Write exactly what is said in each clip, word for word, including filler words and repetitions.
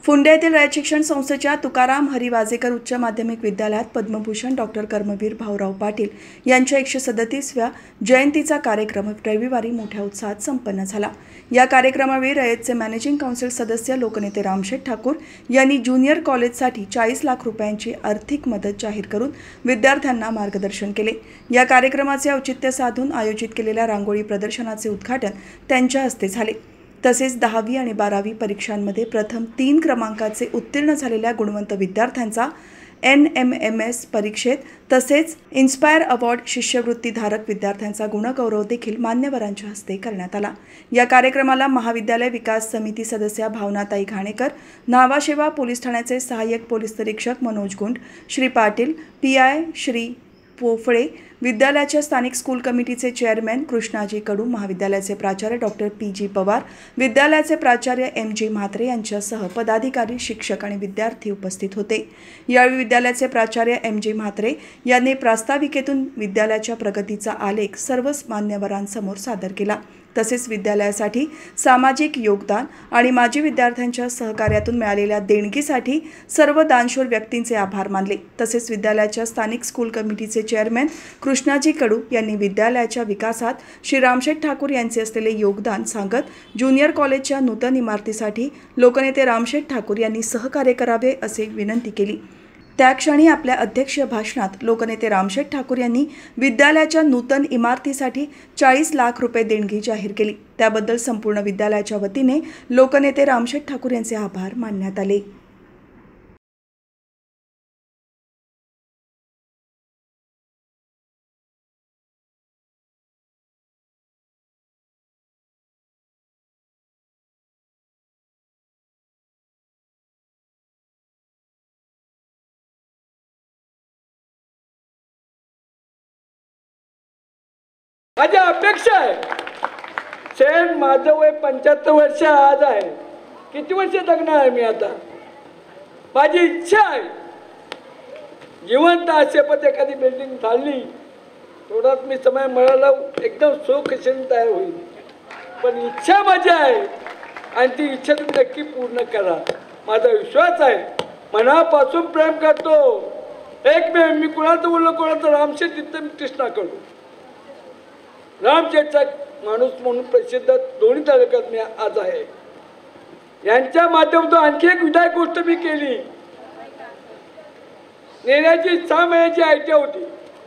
फुंडे येथील रयत शिक्षण संस्थेच्या तुकाराम हरी वाजेकर उच्च माध्यमिक विद्यालयात पद्मभूषण डॉक्टर कर्मवीर भाऊराव पाटील यांच्या एकशे सदतीसव्या जयंतीचा कार्यक्रम रविवारी मोठ्या उत्साहात संपन्न झाला। या कार्यक्रमावेळी रयतचे मॅनेजिंग काउन्सिल सदस्य लोकनेते रामशेठ ठाकूर यांनी ज्युनियर कॉलेजसाठी चाळीस लाख रुपयांची आर्थिक मदत जाहीर करून विद्यार्थ्यांना मार्गदर्शन केले। या कार्यक्रमाचे औचित्य साधून आयोजित केलेल्या रांगोळी प्रदर्शनाचे उद्घाटन त्यांच्या हस्ते झाले। तसेच दहावी आणि बारावी परीक्षांमध्ये प्रथम तीन क्रमांकाचे उत्तीर्ण झालेल्या गुणवंत विद्यार्थ्यांचा एन एम एम एस परीक्षेत तसेच इन्स्पायर अवॉर्ड शिष्यवृत्तीधारक विद्यार्थ्यांचा गुणगौरव देखील मान्यवरांच्या हस्ते करण्यात आला। या कार्यक्रमाला महाविद्यालय विकास समिती सदस्या भावनाताई घाणेकर, न्हावाशेवा पोलीस ठाण्याचे सहाय्यक पोलीस निरीक्षक मनोज गुंड, श्री पाटील, पी आय श्री पोफळे, विद्यालयाच्या स्थानिक स्कूल कमिटीचे चेअरमॅन कृष्णाजी कडू, महाविद्यालयाचे प्राचार्य डॉक्टर पी जी पवार, विद्यालयाचे प्राचार्य एम जी म्हात्रे यांच्यासह पदाधिकारी, शिक्षक आणि विद्यार्थी उपस्थित होते। यावेळी विद्यालयाचे प्राचार्य एम जी म्हात्रे यांनी प्रास्ताविकेतून विद्यालयाच्या प्रगतीचा आलेख सर्व मान्यवरांसमोर सादर केला। तसेच विद्यालयासाठी सामाजिक योगदान आणि माजी विद्यार्थ्यांच्या सहकार्यातून मिळालेल्या देणगीसाठी सर्व दानशूर व्यक्तींचे आभार मानले। तसेच विद्यालयाच्या स्थानिक स्कूल कमिटीचे चेअरमॅन कृष्णाजी कडू यांनी विद्यालयाच्या विकासात श्री रामशेठ ठाकूर यांचे असलेले योगदान सांगत ज्युनियर कॉलेजच्या नूतन इमारतीसाठी लोकनेते रामशेठ ठाकूर यांनी सहकार्य करावे असे विनंती केली। त्या क्षणी आपल्या अध्यक्षीय भाषणात लोकनेते रामशेठ ठाकूर यांनी विद्यालयाच्या नूतन इमारतीसाठी चाळीस लाख रुपये देणगी जाहीर केली। त्याबद्दल संपूर्ण विद्यालयाच्या वतीने लोकनेते रामशेठ ठाकूर यांचे आभार मानण्यात आले। माझी अपेक्षा आहे, सेन माझं वय पंच्याहत्तर वर्ष आज आहे, किती वर्ष जगणार आहे मी आता। माझी इच्छा आहे जिवंत असेपत एखादी बिल्डिंग झाली थोडाच मी समय मिळाला एकदम सुखशन तयार होईल, पण इच्छा माझी आहे आणि ती इच्छा तुम्ही नक्की पूर्ण करा। माझा विश्वास आहे, मनापासून प्रेम करतो। एक मे मी कुणाचं बोललो कोणाचं रामशेठ तिथं मी कृष्णा करतो। रामशेठचा माणूस म्हणून प्रसिद्ध दोन्ही तालुक्यात मी आज आहे। यांच्या माध्यमातून आणखी एक विधायक गोष्ट मी केली। नेऱ्याची सहा महिन्याची आय टी होती,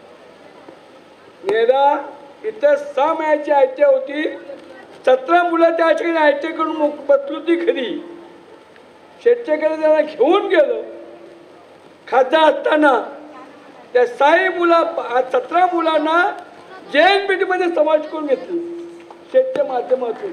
नेरा इथं सहा महिन्याची आय टी होती, सतरा मुलं त्या ठिकाणी आय टी करून बसली होती खरी। शेठच्याकडे त्यांना घेऊन गेलो खासदार असताना, त्या साई मुला सतरा मुलांना जे एन पी टी मध्ये समाज करून घेतली शेतच्या माध्यमातून।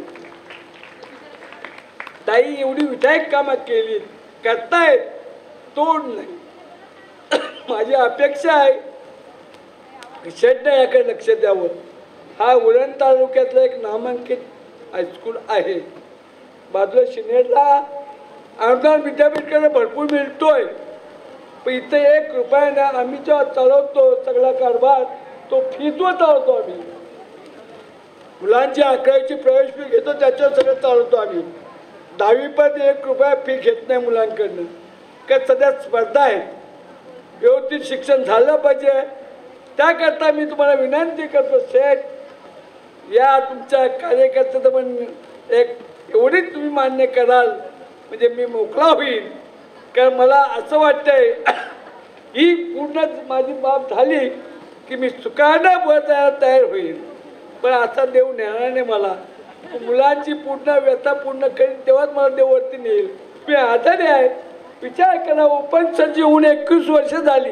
ताई एवढी विधायक कामं केली करतायत, तोड नाही। माझी अपेक्षा आहे शेतने याकडे लक्ष द्यावं। हा उरण तालुक्यातला एक नामांकित हायस्कूल आहे। बाजूला शिनेरला अनुदान विद्यापीठाकडे भरपूर मिळतोय, पण इथं एक रुपयाने आम्ही जेव्हा चालवतो सगळा कारभार तो फीजवर चालवतो आम्ही। मुलांची अकरावीची प्रवेश फी घेतो त्याच्यावर सगळं चालवतो आम्ही। दहावी पण एक रुपया फी घेत नाही मुलांकडनं, का सध्या स्पर्धा आहे, व्यवस्थित शिक्षण झालं पाहिजे। त्याकरता मी तुम्हाला विनंती करतो, शेठ या तुमच्या कार्यकर्त्याचं पण एक एवढीच तुम्ही मान्य कराल म्हणजे मी मोकळा होईल। कारण मला असं वाटतंय ही पूर्ण माझी बाब झाली की मी सुखानं बसायला तयार होईल, पण असा देव नेणार मला। मुलांची पूर्ण व्यथा पूर्ण करीन तेव्हाच मला देववरती नेईल। मी आजारी आहे, विचार करा। ओपन सर्जरी होऊन एकवीस वर्ष झाली,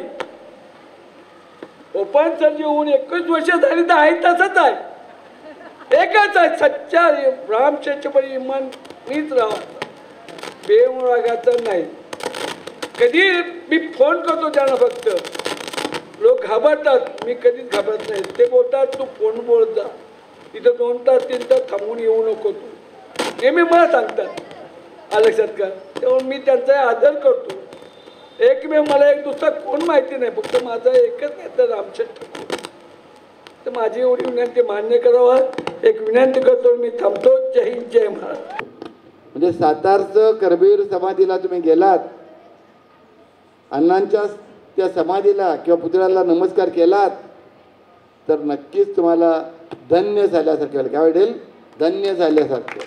ओपन सर्जरी होऊन एकवीस वर्ष झाली तर आहे तसंच आहे, एकच आहे सच्चा रामशेठचे पण इमान मीच राहा, बेमुरागाचं नाही। कधी मी फोन करतो त्यांना, फक्त लोक घाबरतात, मी कधीच घाबरत नाही। ते बोलतात तू फोन बोलत जा, इथं दोन तास तीन तास थांबून येऊ नको तू, नेहमी मला सांगतात। आलं लक्षात का? त्यामुळे मी त्यांचा आदर करतो। एक मे मला एक दुसरा कोण माहिती नाही, फक्त माझा एकच नेता रामशेठ ठाकूर। तर माझी एवढी विनंती मान्य करावं एक विनंती करतो, मी थांबतो। जय हिंद, जय महाराष्ट्र। म्हणजे सातारचं करमवीर समाधीला तुम्ही गेलात, अण्णांच्या त्या समाधीला किंवा पुतळ्याला नमस्कार केलात तर नक्कीच तुम्हाला धन्य झाल्यासारखे वाटेल. काय वाटेल? धन्य झाल्यासारखे.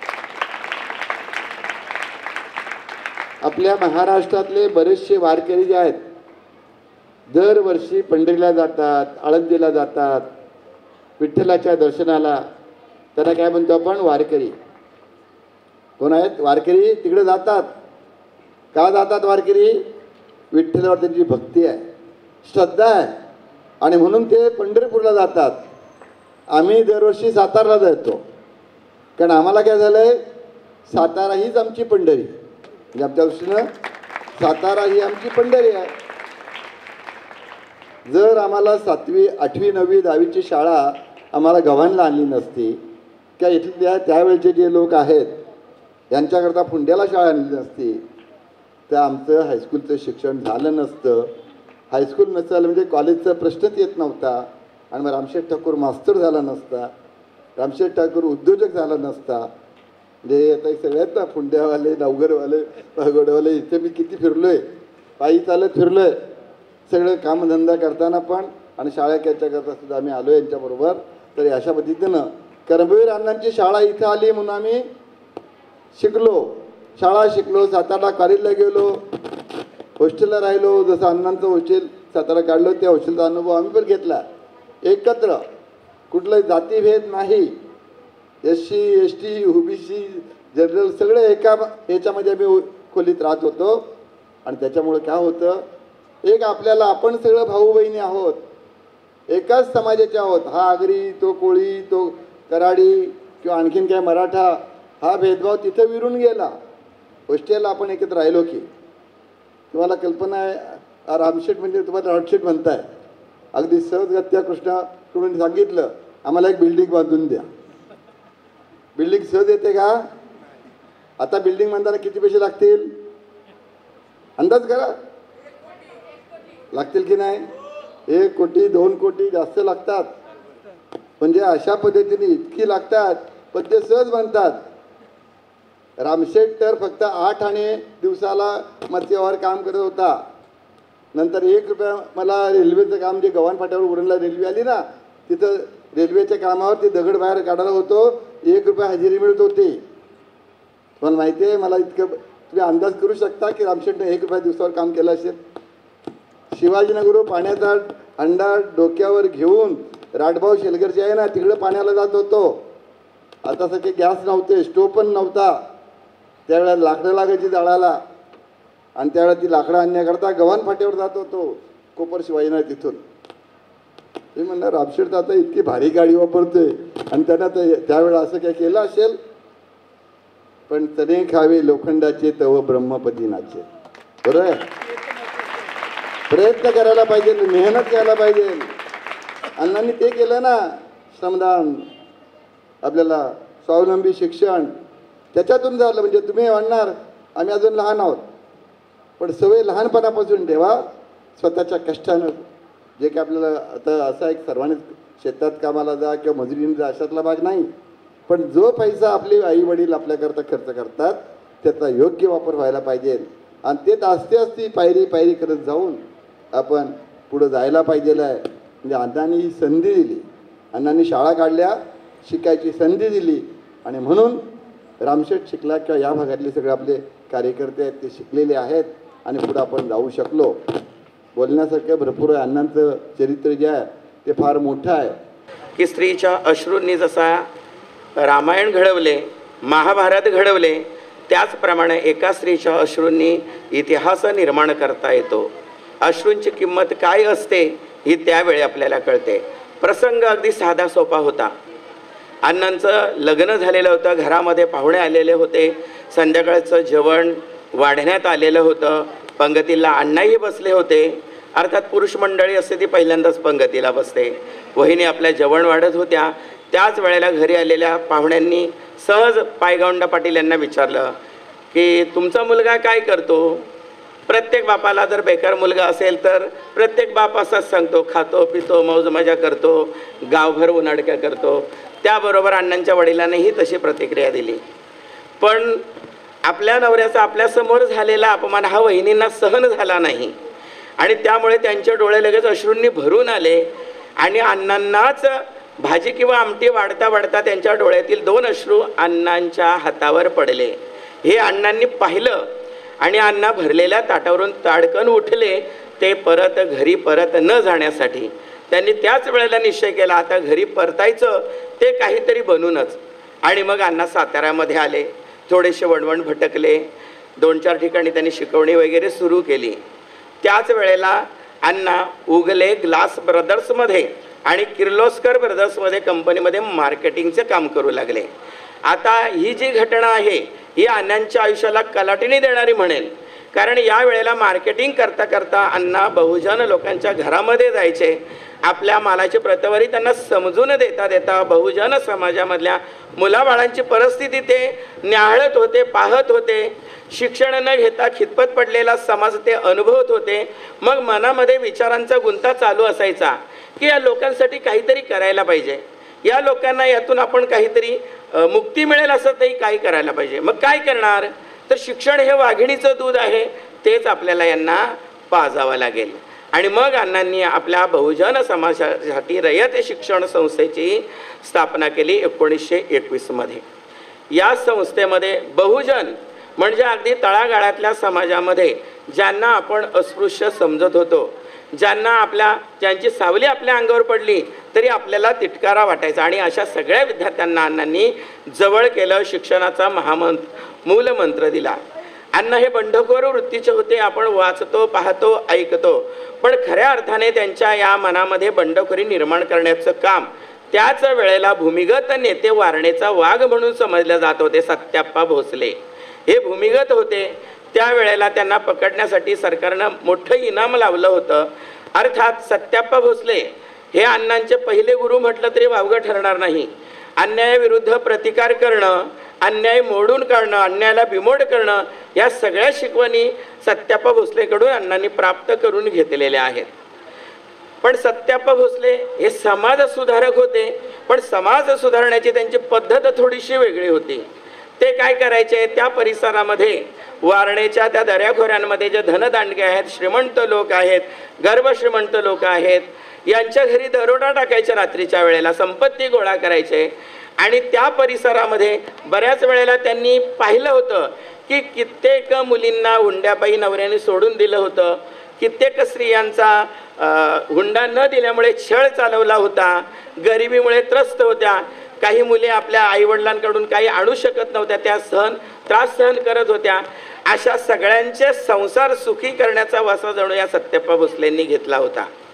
आपल्या महाराष्ट्रातले बरेचसे वारकरी जे आहेत दरवर्षी पंढरीला जातात, आळंदीला जातात, विठ्ठलाच्या दर्शनाला. त्यांना काय म्हणतो आपण? वारकरी. कोण आहेत वारकरी? तिकडे जातात. का जातात वारकरी? विठ्ठलावर त्यांची भक्ती आहे, श्रद्धा आहे, आणि म्हणून ते पंढरपूरला जातात. आम्ही दरवर्षी सातारला जातो, कारण आम्हाला काय झालं आहे, सातारा हीच आमची पंढरी. म्हणजे आमच्या दृष्टीनं सातारा ही आमची पंढरी आहे. जर आम्हाला सातवी आठवी नववी दहावीची शाळा आम्हाला गव्हाणला आणली नसती, किंवा इथल्या त्यावेळचे जे लोक आहेत यांच्याकरता फुंड्याला शाळा आणली नसती, तर आमचं हायस्कूलचं शिक्षण झालं नसतं. हायस्कूल नसेल म्हणजे कॉलेजचा प्रश्नच येत नव्हता, आणि मग रामशेठ ठाकूर मास्तर झाला नसता, रामशेठ ठाकूर उद्योजक झाला नसता. म्हणजे आता सगळ्यात ना फुंड्यावाले, नवगरवाले, पागोडवाले, इथे मी किती फिरलो आहे, पायी चालत फिरलो आहे, सगळं कामधंदा करताना पण, आणि शाळा क्याच्या करता सुद्धा आम्ही आलो यांच्याबरोबर. तर अशा पद्धतीनं कर्मवीर अण्णांची शाळा इथं आली म्हणून आम्ही शिकलो, शाळा शिकलो, सातारला कॉलेजला गेलो, हॉस्टेलला राहिलो. जसं अण्णांचं हॉस्टेल सातारा काढलं त्या हॉस्टेलचा अनुभव आम्ही पण घेतला. एकत्र, कुठलाही जातीभेद नाही, S C S T O B C general सगळे एका याच्यामध्ये आम्ही खोलीत राहत होतो. आणि त्याच्यामुळं काय होतं, एक आपल्याला आपण सगळं भाऊ बहिणी आहोत, एकाच समाजाचे आहोत. हा आगरी, तो कोळी, तो कराडी किंवा आणखीन काय मराठा, हा भेदभाव तिथं विरून गेला. हॉस्टेलला आपण एकत्र राहिलो की. तुम्हाला कल्पना आहे, रामशेठ म्हणजे तुम्हाला रामशेठ म्हणताय, अगदी सहजगत्या कृष्णाकडून सांगितलं आम्हाला एक बिल्डिंग बांधून द्या. बिल्डिंग सहज येते का? आता बिल्डिंग बांधताना किती पैसे लागतील अंदाज करा. लागतील की नाही? एक कोटी दोन कोटी जास्त लागतात. म्हणजे अशा पद्धतीने इतकी लागतात, पण ते सहज बांधतात. रामशेठ तर फक्त आठ आणे दिवसाला मत्स्यव्यवहार काम करत होता. नंतर एक रुपया मला रेल्वेचं काम, जे गव्हाण फाट्यावर उरणला रेल्वे आली ना, तिथं रेल्वेच्या कामावर ते दगड बाहेर काढायला होतो, एक रुपया हजेरी मिळत होती. तुम्हाला माहिती आहे, मला इतकं तुम्ही अंदाज करू शकता की रामशेठने एक रुपया दिवसावर काम केलं असेल. शिवाजीनगर पाण्याचा हंडा डोक्यावर घेऊन राटभाऊ शेलगरचे आहे ना, तिकडं पाण्याला जात होतो. आता सगळे गॅस नव्हते, स्टोव पण नव्हता. त्यावेळेला लाकडं लागायची जाळाला, आणि त्यावेळेला ती लाकडं आणण्याकरता गव्हाण फाट्यावर जात होतो, कोपर शिवाजीनगर तिथून. ते म्हणणार रामशेठ आता इतकी भारी गाडी वापरतोय, आणि त्यांना तर त्यावेळेला असं काय केलं असेल. पण तने खावे लोखंडाचे तव ब्रह्मपदी नाचे. बरोबर आहे? प्रयत्न करायला पाहिजे, मेहनत करायला पाहिजे. अण्णांनी ते केलं ना, श्रमदान, आपल्याला स्वावलंबी शिक्षण, त्याच्यातून झालं. म्हणजे तुम्ही म्हणणार आम्ही अजून लहान आहोत, पण सवय लहानपणापासून ठेवा, स्वतःच्या कष्टानं. जे की आपल्याला आता असा एक सर्वांनीच शेतात कामाला जा किंवा मजुरीने जा अशातला भाग नाही, पण जो पैसा आपले आई वडील आपल्याकरता खर्च करतात त्याचा योग्य वापर व्हायला पाहिजे. आणि ते असते असती पायरी पायरी करत जाऊन आपण पुढं जायला पाहिजेलं आहे. म्हणजे अण्णांनी ही संधी दिली, अण्णांनी शाळा काढल्या, शिकायची संधी दिली, आणि म्हणून रामशेठ शिकला किंवा या भागातले सगळे आपले कार्यकर्ते आहेत ते शिकलेले आहेत, आणि पुढं आपण जाऊ शकलो. बोलण्यासारखं भरपूर आहे. अण्णांचं चरित्र जे आहे ते फार मोठं आहे. की स्त्रीच्या अश्रूंनी जसा रामायण घडवले, महाभारत घडवले, त्याचप्रमाणे एका स्त्रीच्या अश्रूंनी इतिहास निर्माण करता येतो. अश्रूंची किंमत काय असते ही त्यावेळी आपल्याला कळते. प्रसंग अगदी साधा सोपा होता. अण्णांचं लग्न झालेलं होतं, घरामध्ये पाहुणे आलेले होते, संध्याकाळचं जेवण वाढण्यात आलेलं होतं, पंगतीला अण्णाही बसले होते. अर्थात पुरुष मंडळी असते ती पहिल्यांदाच पंगतीला बसते. वहिनी आपल्या जेवण वाढत होत्या. त्याच वेळेला घरी आलेल्या पाहुण्यांनी सहज पायगौंडा पाटील यांना विचारलं की तुमचा मुलगा काय करतो? प्रत्येक बापाला जर बेकार मुलगा असेल तर प्रत्येक बाप असाच सांगतो, खातो पितो मौज मजा करतो, गावभर उन्हाडक्या करतो. त्याबरोबर अण्णांच्या वडिलांनीही तशी प्रतिक्रिया दिली. पण आपल्या नवऱ्याचा आपल्यासमोर झालेला अपमान हा वहिनींना सहन झाला नाही आणि त्यामुळे त्यांचे डोळे लगेच अश्रूंनी भरून आले आणि अण्णांनाच भाजी किंवा आमटी वाढता वाढता त्यांच्या डोळ्यातील दोन अश्रू अण्णांच्या हातावर पडले. हे अण्णांनी पाहिलं आणि अण्णा भरलेल्या ताटावरून ताडकन उठले. ते परत घरी परत न जाण्यासाठी त्यांनी त्याच वेळेला निश्चय केला, आता घरी परतायचं ते काहीतरी बनूनच. आणि मग अण्णा साताऱ्यामध्ये आले, थोडेसे वणवण भटकले, दोन चार ठिकाणी त्यांनी शिकवणी वगैरे सुरू केली. त्याच वेळेला अण्णा उगले ग्लास ब्रदर्समध्ये आणि किर्लोस्कर ब्रदर्समध्ये कंपनीमध्ये मार्केटिंगचे काम करू लागले. आता ही जी घटना आहे ही अण्णांच्या आयुष्याला कलाटणी देणारी म्हणेल, कारण या वेळेला मार्केटिंग करता करता अण्णा बहुजन लोकांच्या घरामध्ये जायचे. आपल्या मालाची प्रतवारी त्यांना समजून देता देता बहुजन समाजामधल्या मुलाबाळांची परिस्थिती ते न्याहाळत होते, पाहत होते. शिक्षण न घेता खितपत पडलेला समाज ते अनुभवत होते. मग मनामध्ये विचारांचा गुंता चालू असायचा की या लोकांसाठी काहीतरी करायला पाहिजे, या लोकांना यातून आपण काहीतरी मुक्ती मिळेल असं तरी काही करायला पाहिजे. मग काय करणार, तर शिक्षण हे वाघिणीचं दूध आहे, तेच आपल्याला यांना पाजावं लागेल. आणि मग अण्णांनी आपल्या बहुजन समाजासाठी रयत शिक्षण संस्थेची स्थापना केली एकोणीसशे एकवीसमध्ये. या संस्थेमध्ये बहुजन म्हणजे अगदी तळागाळातल्या समाजामध्ये ज्यांना आपण अस्पृश्य समजत होतो, ज्यांना आपल्या ज्यांची सावली आपल्या अंगावर पडली तरी आपल्याला तिटकारा वाटायचा, आणि अशा सगळ्या विद्यार्थ्यांना अण्णांनी जवळ केलं, शिक्षणाचा महामंत्र मूलमंत्र दिला. अण्णा हे बंडखोर वृत्तीचे होते. आपण वाचतो, पाहतो, ऐकतो, पण खऱ्या अर्थाने त्यांच्या या मनामध्ये बंडखोरी निर्माण करण्याचं काम त्याच वेळेला भूमिगत नेते वारणेचा वाघ म्हणून समजले जात होते सत्याप्पा भोसले. हे भूमिगत होते. त्यावेळेला त्यांना पकडण्यासाठी सरकारनं मोठं इनाम लावलं होतं. अर्थात सत्याप्पा भोसले हे अण्णांचे पहिले गुरु म्हटलं तरी वावगं ठरणार नाही. अन्यायाविरुद्ध प्रतिकार करणं, अन्याय मोडून काढणं, अन्यायाला बिमोड करणं, या सगळ्या शिकवणी सत्याप्पा भोसलेकडून अण्णांनी प्राप्त करून घेतलेल्या आहेत. पण सत्याप्पा भोसले हे समाज सुधारक होते, पण समाज सुधारण्याची त्यांची पद्धत थोडीशी वेगळी होती. ते काय करायचे, त्या परिसरामध्ये वारणेच्या त्या दऱ्याखोऱ्यांमध्ये जे धनदांडगे आहेत, श्रीमंत लोक आहेत, गर्भश्रीमंत लोक आहेत, यांच्या घरी दरोडा टाकायचे, रात्रीच्या वेळेला संपत्ती गोळा करायचे. आणि त्या परिसरामध्ये बऱ्याच वेळेला त्यांनी पाहिलं होतं की कित्येक मुलींना हुंड्यापायी नवऱ्याने सोडून दिलं होतं, कित्येक स्त्रियांचा हुंडा न दिल्यामुळे छळ चालवला होता, गरिबीमुळे त्रस्त होत्या, काही मुली आपल्या आईवडिलांकडून काही आणू शकत नव्हत्या, त्या सहन त्रास सहन करत होत्या. अशा सगळ्यांचे संसार सुखी करण्याचा वासा जणू या सत्याप्पा भोसलेंनी घेतला होता.